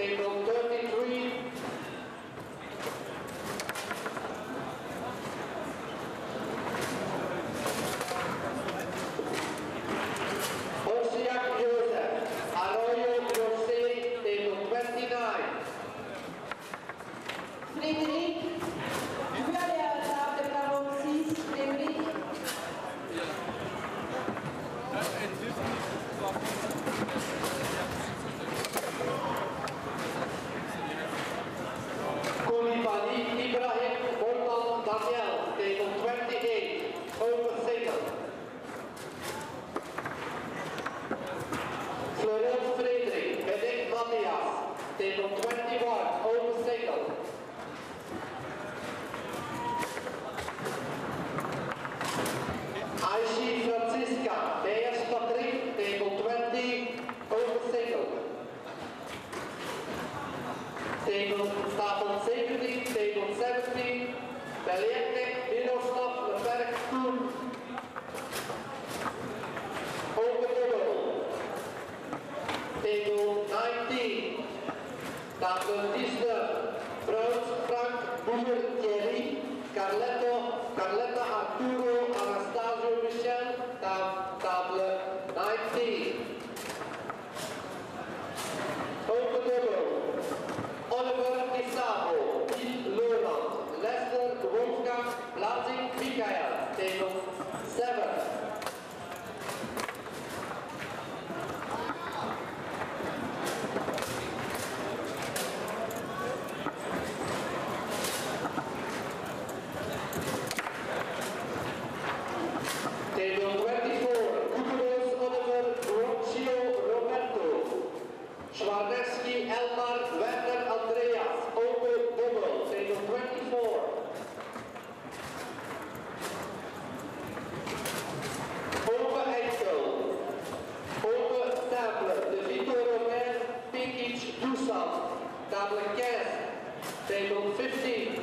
table 33. Osiak Joseph, Arroyo Jose, table 29. Frédéric, vous allez à la table de 46, Frédéric. Koulibaly Ibrahim Mortal Daniel, table 28, over single. Florent Frederick, Benedict Matthias, table 21, over single. Aishi Francisca, Deas Patrick, table 20, over single. Table 17, table 17, Beliette, Miroslav Leperk, over double. Table 19, table 19, Bruins Frank Boer Thierry, Carletta Arturo Anastasio Michel, table 19. Over double. Oliver Isabo, Gilles Laurent, Lester Wolfgang, Blazing Michael, table 7. Table 24, Kukuros Oliver Rocio Roberto, Schwarneski Elmar Werner Andreas, over double, table 24. Over Eichel, over Stapler, De Vito Robert, Pinkic Dusan, table 15, table 15.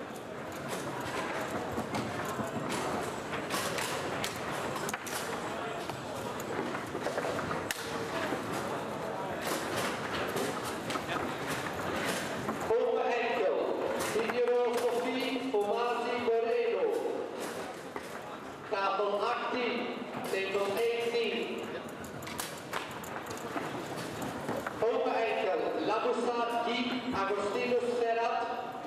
Table 18, table 18. Over Eichel, Laboussat Guy Agostinus Serrat,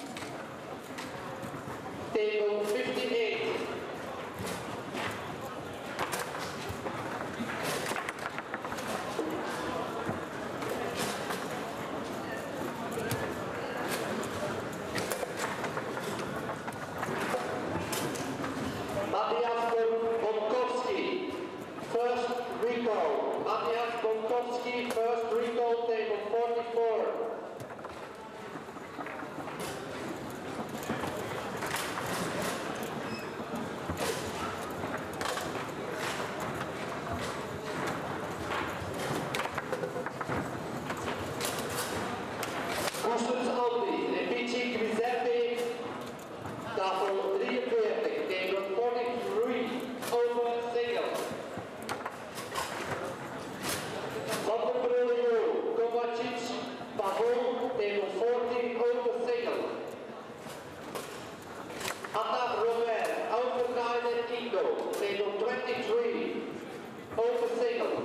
table 58. Matthias Bonkowski, first recall. Matthias Bonkowski, first recall, table 44. Koesters Aldi, Repici Giuseppe, tafel 43, table 43, over single. Van der Brulio, Kovacic, Pavon, table 14, over single. Anna Robert, Overkaider Ingo, table 23, over single.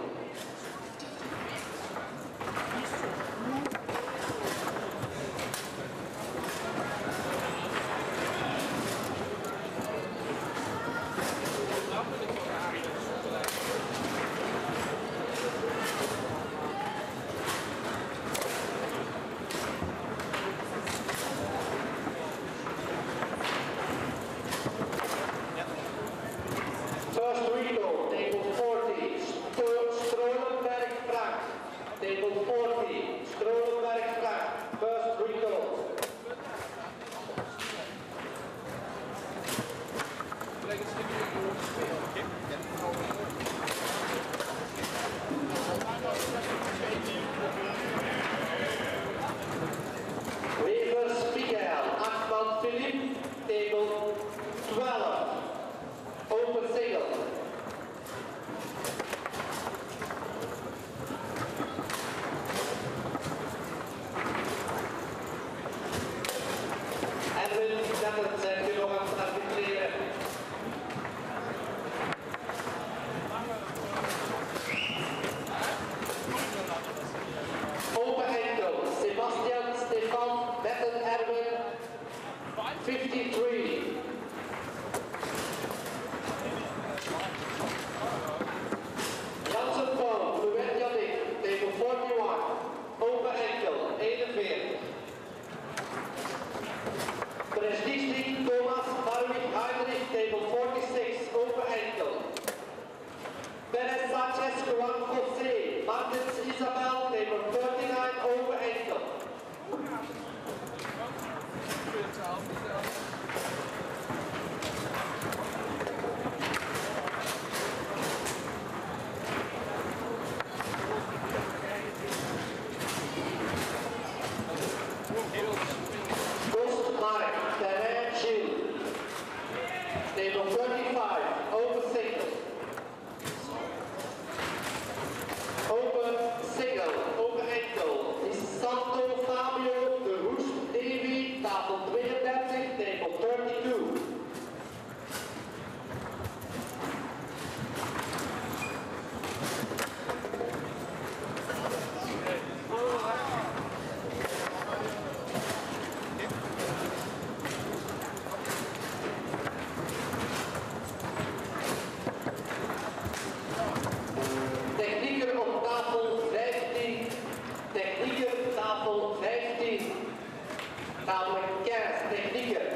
namelijk kerstechnieken.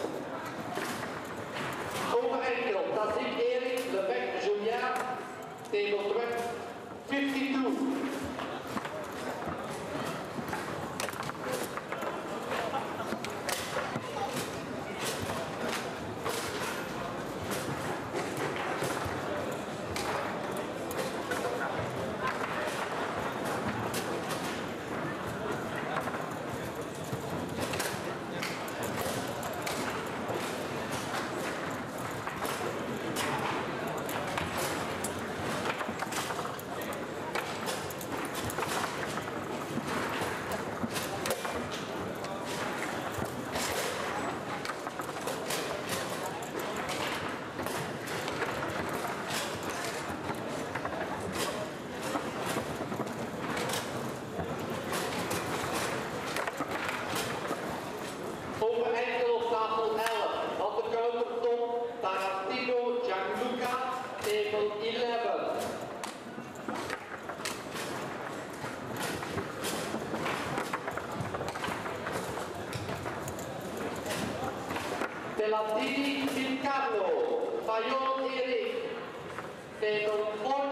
Overenkel, Tazik Erik, Levec Julien, table 52. Overenkel op tafel 11, wat de countertop, Tarantino, Gianluca, table 11. Pelatini, Fincarlo, Fayon Erik, table 4.